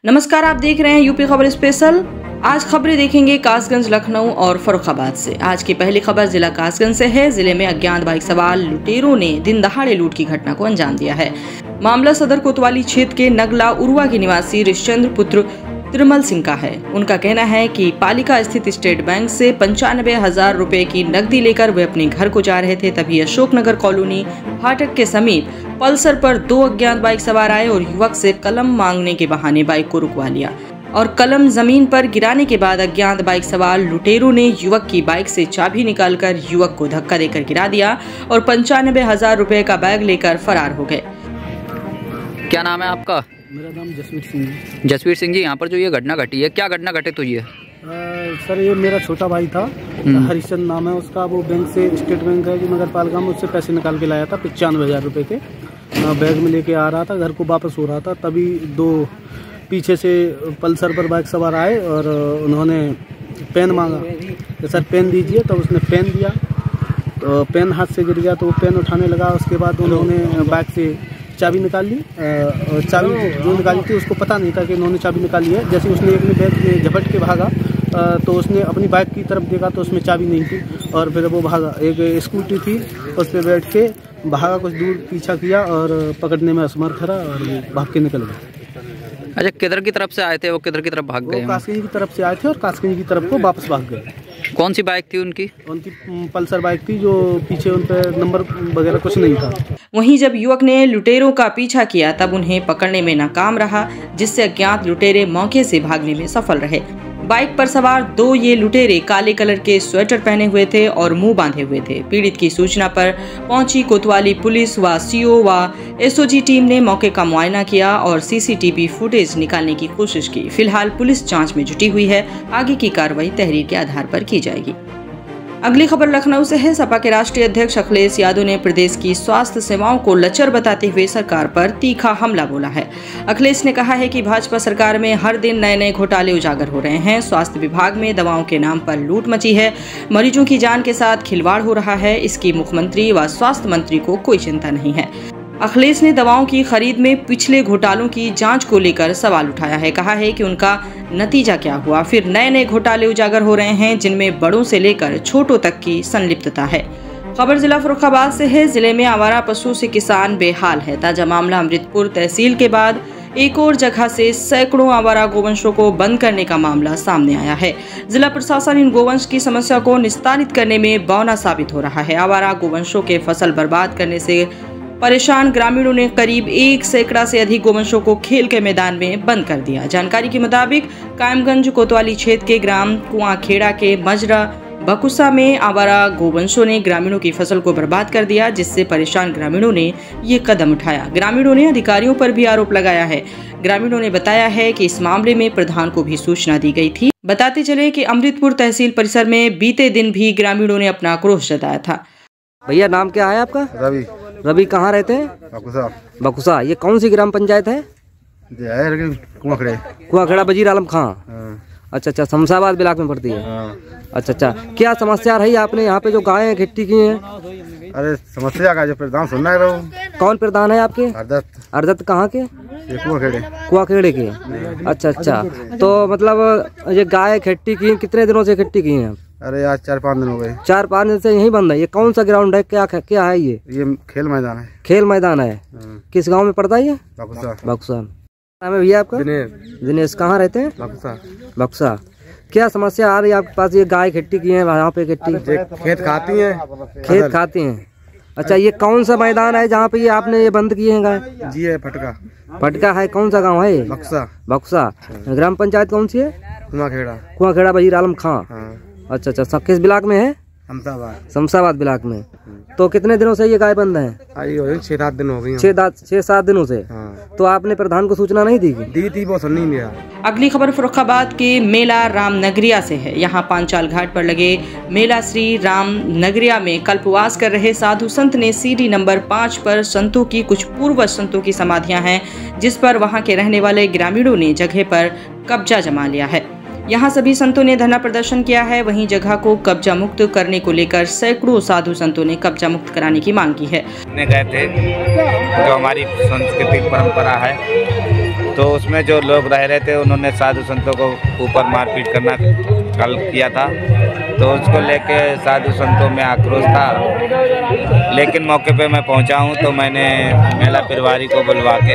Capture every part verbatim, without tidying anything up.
नमस्कार, आप देख रहे हैं यूपी खबर स्पेशल। आज खबरें देखेंगे कासगंज, लखनऊ और फर्रुखाबाद से। आज की पहली खबर जिला कासगंज से है। जिले में अज्ञात बाइक सवार लुटेरों ने दिन दहाड़े लूट की घटना को अंजाम दिया है। मामला सदर कोतवाली क्षेत्र के नगला उरुआ के निवासी ऋषचंद्र पुत्र त्रिमल सिंह का है। उनका कहना है कि पालिका स्थित स्टेट बैंक से पंचानवे हजार रुपए की नकदी लेकर वे अपने घर को जा रहे थे। तभी अशोकनगर कॉलोनी फाटक के समीप पल्सर पर दो अज्ञात बाइक सवार आए और युवक से कलम मांगने के बहाने बाइक को रुकवा लिया और कलम जमीन पर गिराने के बाद अज्ञात बाइक सवार लुटेरों ने युवक की बाइक से चाबी निकालकर युवक को धक्का देकर गिरा दिया और पंचानवे हजार रुपए का बैग लेकर फरार हो गए। क्या नाम है आपका? मेरा नाम जसवीर सिंह है। जसवीर सिंह जी, यहाँ पर जो ये घटना घटी है, क्या घटना घटित हुई है? सर, ये मेरा छोटा भाई था, हरिश्चंद्र नाम है उसका। वो बैंक से, स्टेट बैंक है जो नगर पालिका में, उससे पैसे निकाल के लाया था पचानवे हजार रुपये के। बैग में लेके आ रहा था, घर को वापस हो रहा था। तभी दो पीछे से पल्सर पर बाइक सवार आए और उन्होंने पेन मांगा कि सर पेन दीजिए। तो उसने पेन दिया, तो पेन हाथ से गिर गया तो वो पेन उठाने लगा। उसके बाद उन्होंने बाइक से चाबी निकाल ली। चाबी जो निकाली थी उसको पता नहीं था कि उन्होंने चाबी निकाली है। जैसे उसने एक बैग में झपट के भागा तो उसने अपनी बाइक की तरफ देखा तो उसमें चाबी नहीं थी और फिर वो भागा। एक स्कूटी थी, उस पर बैठ के भागा, कुछ दूर पीछा किया और पकड़ने में असमर्थ रहा और भाग के निकल गए। अच्छा, किधर की तरफ से आए थे वो? किधर की तरफ भाग गए? कासगंज की तरफ से आए थे और कासगंज की तरफ को वापस भाग गए। कौन सी बाइक थी उनकी? उनकी पल्सर बाइक थी, जो पीछे उन पर नंबर वगैरह कुछ नहीं था। वहीं जब युवक ने लुटेरों का पीछा किया तब उन्हें पकड़ने में नाकाम रहा, जिससे अज्ञात लुटेरे मौके से भागने में सफल रहे। बाइक पर सवार दो ये लुटेरे काले कलर के स्वेटर पहने हुए थे और मुंह बांधे हुए थे। पीड़ित की सूचना पर पहुंची कोतवाली पुलिस व सीओ व एसओजी टीम ने मौके का मुआयना किया और सीसीटीवी फुटेज निकालने की कोशिश की। फिलहाल पुलिस जांच में जुटी हुई है। आगे की कार्रवाई तहरीर के आधार पर की जाएगी। अगली खबर लखनऊ से है। सपा के राष्ट्रीय अध्यक्ष अखिलेश यादव ने प्रदेश की स्वास्थ्य सेवाओं को लचर बताते हुए सरकार पर तीखा हमला बोला है। अखिलेश ने कहा है कि भाजपा सरकार में हर दिन नए नए घोटाले उजागर हो रहे हैं। स्वास्थ्य विभाग में दवाओं के नाम पर लूट मची है। मरीजों की जान के साथ खिलवाड़ हो रहा है। इसकी मुख्यमंत्री व स्वास्थ्य मंत्री को कोई चिंता नहीं है। अखिलेश ने दवाओं की खरीद में पिछले घोटालों की जांच को लेकर सवाल उठाया है। कहा है कि उनका नतीजा क्या हुआ। फिर नए नए घोटाले उजागर हो रहे हैं, जिनमें बड़ों से लेकर छोटों तक की संलिप्तता है। खबर जिला फर्रुखाबाद से है। जिले में आवारा पशु से किसान बेहाल है। ताजा मामला अमृतपुर तहसील के बाद एक और जगह से सैकड़ों आवारा गोवंशों को बंद करने का मामला सामने आया है। जिला प्रशासन इन गोवंश की समस्या को निस्तारित करने में बौना साबित हो रहा है। आवारा गोवंशों के फसल बर्बाद करने से परेशान ग्रामीणों ने करीब एक सैकड़ा से अधिक गोवंशों को खेल के मैदान में बंद कर दिया। जानकारी के मुताबिक कायमगंज कोतवाली क्षेत्र के ग्राम कुआखेड़ा के मजरा बकुसा में आवारा गोवंशों ने ग्रामीणों की फसल को बर्बाद कर दिया, जिससे परेशान ग्रामीणों ने ये कदम उठाया। ग्रामीणों ने अधिकारियों पर भी आरोप लगाया है। ग्रामीणों ने बताया है कि इस मामले में प्रधान को भी सूचना दी गई थी। बताते चले कि अमृतपुर तहसील परिसर में बीते दिन भी ग्रामीणों ने अपना क्रोध जताया था। भैया, नाम क्या है आपका? रवि। रवि, कहाँ रहते हैं? बकुसा। बकुसा। ये कौन सी ग्राम पंचायत है? कुआखेड़ा। कुआखेड़ा वजीर आलम खां। अच्छा अच्छा, शमशाबाद ब्लॉक में पड़ती है। अच्छा अच्छा, क्या समस्या रही आपने यहाँ पे जो गायें इकट्ठी की हैं? अरे समस्या का जो प्रधान सुनना है। कौन प्रधान है आपके? अर्दत। अर्दत कहाँ के? कुआखेड़े। कुआखेड़े के। अच्छा अच्छा, तो मतलब ये गाय इकट्ठी की कितने दिनों से इकट्ठी की हैं? अरे आज चार पाँच दिन हो गए। चार पाँच दिन से यही बंद है। ये कौन सा ग्राउंड है? क्या क्या है ये? ये खेल मैदान है। खेल मैदान है। किस गांव में पड़ता है ये? बक्सा। बक्सा। नाम है भैया आपका? दिनेश। दिनेश, कहाँ रहते हैं? बक्सा। बक्सा। क्या समस्या आ रही है आपके पास? ये गाय इकट्ठी की है वहाँ पे इकट्ठी? खेत खाती है। खेत खाती हैं। अच्छा, ये कौन सा मैदान है जहाँ पे ये आपने ये बंद किए हैं गाय? जी है फटका। फटका है। कौन सा गाँव है ये? बक्सा। बक्सा। ग्राम पंचायत कौन सी है? कुआखेड़ा। कुआखेड़ा वजीर आलम खां। अच्छा अच्छा, किस ब्लॉक में है? शमशाबाद। शमशाबाद ब्लॉक में। तो कितने दिनों से ये गाय बंद है? छह सात दिन हो गई। छह छह सात दिनों से। हाँ। तो आपने प्रधान को सूचना नहीं दी? दी थी, वो सुन नहीं लिया। अगली खबर फर्रुखाबाद के मेला रामनगरिया से है। यहाँ पांचाल घाट पर लगे मेला श्री रामनगरिया में कल्पवास कर रहे साधु संत ने सीढ़ी नंबर पाँच पर संतों की कुछ पूर्व संतों की समाधियां हैं, जिस पर वहां के रहने वाले ग्रामीणों ने जगह पर कब्जा जमा लिया है। यहाँ सभी संतों ने धरना प्रदर्शन किया है। वहीं जगह को कब्जा मुक्त करने को लेकर सैकड़ों साधु संतों ने कब्जा मुक्त कराने की मांग की है। गए थे जो हमारी संस्कृति परंपरा है तो उसमें जो लोग रह रहे थे उन्होंने साधु संतों को ऊपर मारपीट करना कल किया था, तो उसको लेके साधु संतों में आक्रोश था। लेकिन मौके पे मैं पहुंचा हूं तो मैंने महिला परिवारी को बुलवा के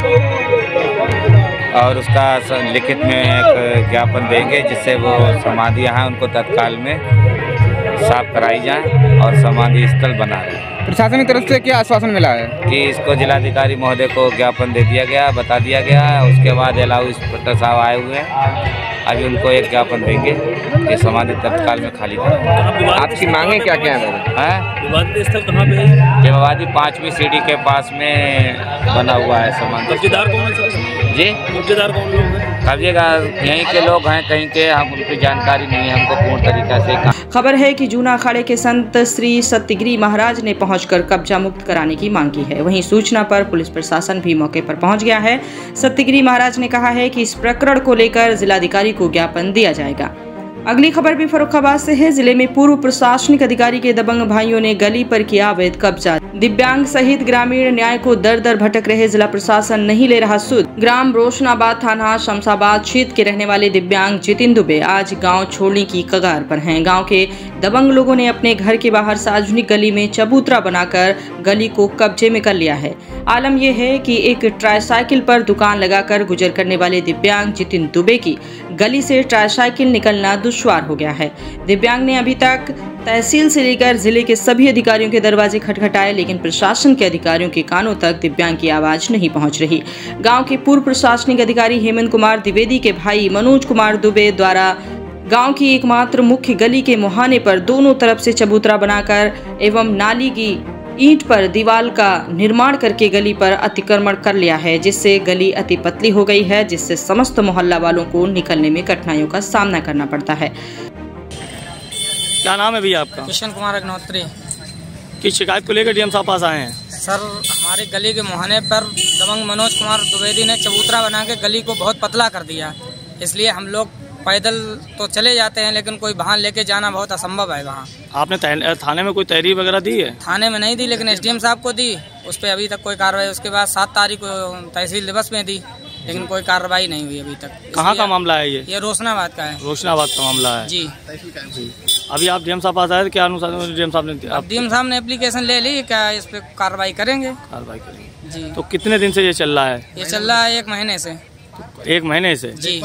और उसका लिखित में एक ज्ञापन देंगे, जिससे वो समाधियाँ हैं उनको तत्काल में साफ कराई जाए और समाधि स्थल बना रहे। प्रशासन की तरफ से क्या आश्वासन मिला है? कि इसको जिलाधिकारी महोदय को ज्ञापन दे दिया गया, बता दिया गया। उसके बाद एलाऊ इंस्पेक्टर साहब आए हुए हैं, अभी उनको एक ज्ञापन देंगे कि समाधि तत्काल में खाली करें। आपकी मांगे क्या क्या है? विवादित स्थल कहाँ पे है? विवादी पाँचवीं सीढ़ी के पास में बना हुआ है समाधि। कब्जेदार कौन है जी? कब्जेदार कौन लोग हैं? कब्जेदार यहीं के लोग हैं, कहीं के हम उनकी जानकारी नहीं है हमको पूर्ण तरीका से। खबर है कि जूना अखाड़े के संत श्री सत्यगिरी महाराज ने पहुंचकर कब्जा मुक्त कराने की मांग की है। वहीं सूचना पर पुलिस प्रशासन भी मौके पर पहुंच गया है। सत्यगिरी महाराज ने कहा है कि इस प्रकरण को लेकर जिलाधिकारी को ज्ञापन दिया जाएगा। अगली खबर भी फर्रुखाबाद से है। जिले में पूर्व प्रशासनिक अधिकारी के दबंग भाइयों ने गली पर किया अवैध कब्जा। दिव्यांग सहित ग्रामीण न्याय को दर दर भटक रहे, जिला प्रशासन नहीं ले रहा सुध। ग्राम रोशनाबाद थाना शमशाबाद क्षेत्र के रहने वाले दिव्यांग जितिन दुबे आज गांव छोड़ने की कगार पर हैं। गांव के दबंग लोगों ने अपने घर के बाहर सार्वजनिक गली में चबूतरा बनाकर गली को कब्जे में कर लिया है। आलम यह है कि एक ट्राईसाइकिल पर दुकान लगाकर गुजर करने वाले दिव्यांग जितिन दुबे की गली से ट्राईसाइकिल निकलना दुश्वार हो गया है। दिव्यांग ने अभी तक तहसील से लेकर जिले के सभी अधिकारियों के दरवाजे खटखटाए, लेकिन प्रशासन के अधिकारियों के कानों तक दिव्यांग की आवाज नहीं पहुंच रही। गांव के पूर्व प्रशासनिक अधिकारी हेमंत कुमार द्विवेदी के भाई मनोज कुमार दुबे द्वारा गांव की एकमात्र मुख्य गली के मुहाने पर दोनों तरफ से चबूतरा बनाकर एवं नाली की ईंट पर दीवार का निर्माण करके गली पर अतिक्रमण कर लिया है, जिससे गली अति पतली हो गई है, जिससे समस्त मोहल्ला वालों को निकलने में कठिनाइयों का सामना करना पड़ता है। क्या नाम है भैया आपका? किशन कुमार अग्नोत्री। किस शिकायत को लेकर डीएम साहब पास आए हैं? सर, हमारे गली के मुहाने पर दबंग मनोज कुमार द्विवेदी ने चबूतरा बना के गली को बहुत पतला कर दिया। इसलिए हम लोग पैदल तो चले जाते हैं, लेकिन कोई वाहन लेके जाना बहुत असंभव है। वहाँ आपने थाने में कोई तहरीर वगैरह दी है? थाने में नहीं दी, लेकिन एसडीएम साहब को दी, उस पर अभी तक कोई कार्रवाई। उसके बाद सात तारीख को तहसील दिवस में दी, लेकिन कोई कार्रवाई नहीं हुई अभी तक। कहाँ का मामला है ये? ये रोशनाबाद का है। रोशनाबाद का मामला है जी जी। अभी आप डीएम साहब पास आए थे, क्या अनुसार डीएम साहब ने? डीएम साहब ने एप्लीकेशन ले ली, क्या इस पे कार्रवाई करेंगे? कार्रवाई करेंगे जी। तो कितने दिन से ये चल रहा है? ये चल रहा है एक महीने से। एक महीने से जी।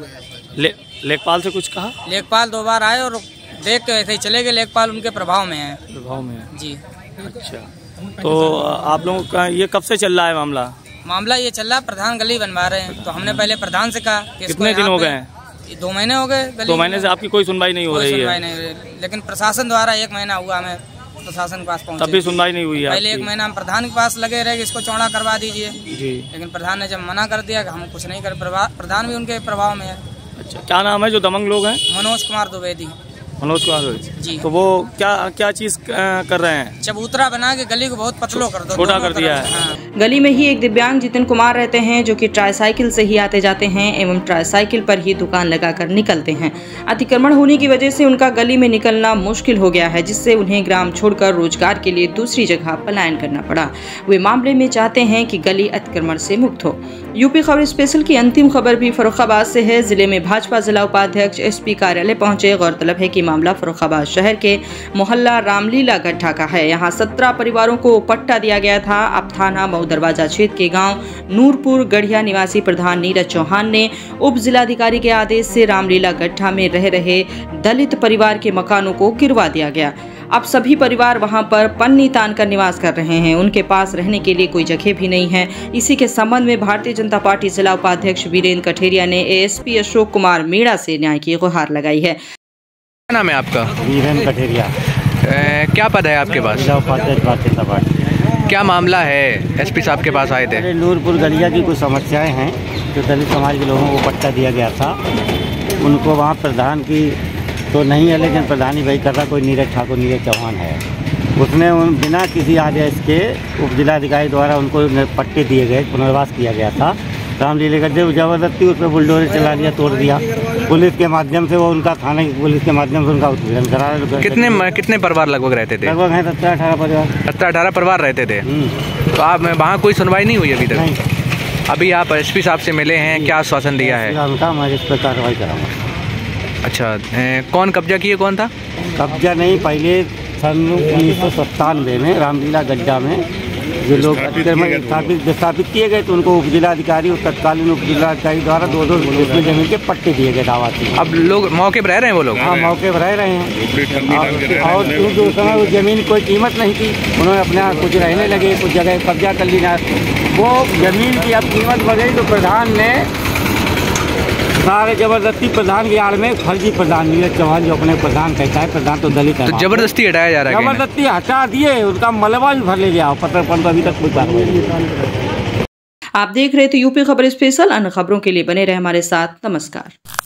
ले, लेखपाल से कुछ कहा? लेखपाल दो बार आए और देख के ऐसे ही चले गए। लेखपाल उनके प्रभाव में है। प्रभाव में है जी। अच्छा, तो आप लोगों का ये कब से चल रहा है मामला? मामला ये चल रहा है, प्रधान गली बनवा रहे हैं, तो हमने पहले प्रधान से कहा। कितने दिन हो गए? दो महीने हो गए। दो महीने से आपकी कोई सुनवाई नहीं हो रही है? सुनवाई नहीं हो रही, लेकिन प्रशासन द्वारा एक महीना हुआ हमें प्रशासन के पास पहुंचे, तब भी सुनवाई नहीं हुई है? पहले एक महीना हम प्रधान के पास लगे रहे कि इसको चौड़ा करवा दीजिए जी, लेकिन प्रधान ने जब मना कर दिया कि हम कुछ नहीं कर। प्रधान भी उनके प्रभाव में है। अच्छा, क्या नाम है जो दबंग लोग हैं? मनोज कुमार द्विवेदी। मनोज कुमार जी। तो वो क्या क्या चीज कर रहे हैं? चबूतरा बना के गली को बहुत पतलो कर दो, छोटा कर दिया है। हाँ। गली में ही एक दिव्यांग जितिन कुमार रहते हैं, जो कि ट्राईसाइकिल से ही आते जाते हैं एवं ट्राईसाइकिल पर ही दुकान लगाकर निकलते हैं। अतिक्रमण होने की वजह से उनका गली में निकलना मुश्किल हो गया है, जिससे उन्हें ग्राम छोड़कर रोजगार के लिए दूसरी जगह पलायन करना पड़ा। वे मामले में चाहते हैं कि गली अतिक्रमण से मुक्त हो। यूपी खबर स्पेशल की अंतिम खबर भी फर्रुखाबाद से है। जिले में भाजपा जिला उपाध्यक्ष एसपी कार्यालय पहुंचे। गौरतलब है कि मामला फर्रुखाबाद शहर के मोहल्ला रामलीला गड्ढा का है। यहाँ सत्रह परिवारों को पट्टा दिया गया था। अब थाना मऊ दरवाजा क्षेत्र के गांव नूरपुर गढ़िया निवासी प्रधान नीरज चौहान ने उप जिलाधिकारी के आदेश से रामलीला गड्ढा में रह रहे दलित परिवार के मकानों को गिरवा दिया गया। अब सभी परिवार वहां पर पन्नी तान कर निवास कर रहे हैं। उनके पास रहने के लिए कोई जगह भी नहीं है। इसी के संबंध में भारतीय जनता पार्टी जिला उपाध्यक्ष वीरेंद्र कठेरिया ने एएसपी अशोक कुमार मीणा से न्याय की गुहार लगाई है। क्या नाम है आपका? वीरेंद्र कठेरिया। क्या पद है आपके पास? जिला उपाध्यक्ष भारतीय जनता पार्टी। क्या मामला है? एसपी साहब के पास आए थे। नूरपुर गलिया की कुछ समस्याएं हैं, जो दलित समाज के लोगों को पट्टा दिया गया था। उनको वहाँ प्रधान की तो नहीं है, लेकिन प्रधानी भाई कर रहा कोई नीरज ठाकुर नीरज चौहान है। उसने उन बिना किसी आदेश के उप जिलाधिकारी द्वारा उनको पट्टे दिए गए, पुनर्वास किया गया था। रामलीला गड्ढे जबरदस्ती उस पर बुलडोजर चला दिया, तोड़ दिया। पुलिस के माध्यम से वो उनका थाने की पुलिस के माध्यम से उनका उद्घाटन करा। कितने कितने परिवार लगभग रहते थे? लगभग है सत्रह अठारह परिवार। सत्रह अठारह परिवार रहते थे। तो आप वहाँ कोई सुनवाई नहीं हुई अभी तक? नहीं। अभी आप एसपी साहब से मिले हैं, क्या आश्वासन दिया है? उनका मैं इस पर कार्रवाई कराऊंगा। अच्छा, ए, कौन कब्जा किए, कौन था? कब्जा नहीं, पहले सन उन्नीस सौ सत्तानवे में रामलीला गड्ढा में जो लोग अतिक्रमण स्थापित विस्थापित किए गए तो उनको उप जिलाधिकारी और तत्कालीन उप जिलाधिकारी द्वारा दो दो उसमें जमीन के पट्टे दिए गए दावाती। अब लोग मौके पर रह रहे हैं, वो लोग? हाँ, मौके पर रह रहे हैं। और क्योंकि उस समय उस जमीन की कोई कीमत नहीं थी, उन्होंने अपने यहाँ कुछ रहने लगे, कुछ जगह कब्जा कर लिया। वो जमीन की अब कीमत बढ़ गई तो प्रधान ने सारे जबरदस्ती प्रधान की आड़ में फर्जी प्रधान नीरज चौहान जो अपने प्रधान कहता है, प्रधान तो दलित है, तो जबरदस्ती हटाया जा रहा है? जबरदस्ती हटा दिए, उनका मलबा भी भर ले गया, पत्र पर अभी तक कोई बात नहीं। आप देख रहे थे यूपी खबर स्पेशल। अन्य खबरों के लिए बने रहे हमारे साथ। नमस्कार।